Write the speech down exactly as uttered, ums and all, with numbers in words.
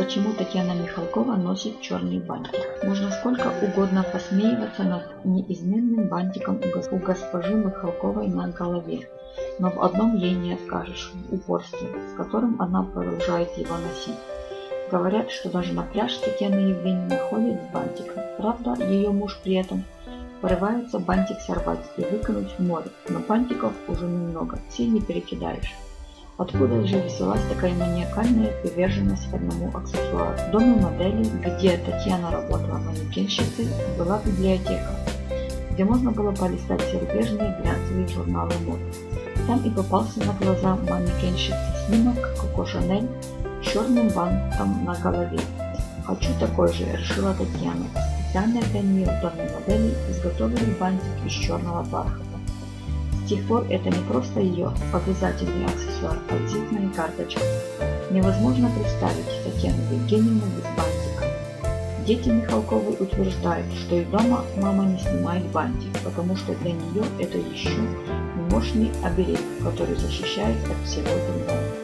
почему Татьяна Михалкова носит черный бантик. Можно сколько угодно посмеиваться над неизменным бантиком у госпожи Михалковой на голове, но в одном ей не откажешь – в упорстве, с которым она продолжает его носить. Говорят, что даже на пляж Татьяна Евгеньевна ходит с бантиком. Правда, ее муж при этом порывается бантик сорвать и выкинуть в море, но бантиков уже немного, все не перекидаешь. Откуда же взялась такая маниакальная приверженность одному аксессуару? В доме модели, где Татьяна работала манекенщицей, была библиотека, где можно было полистать зарубежные глянцевые журналы мод. Там и попался на глаза манекенщицы снимок Коко Шанель с черным бантом на голове. «Хочу такой же», — решила Татьяна. Специально для нее в доме модели изготовили бантик из черного бархата. С тех пор это не просто ее обязательный аксессуар, а визитная карточка. Невозможно представить Татьяну Евгеньевну без бантика. Дети Михалковой утверждают, что и дома мама не снимает бантик, потому что для нее это еще мощный оберег, который защищает от всего дурного.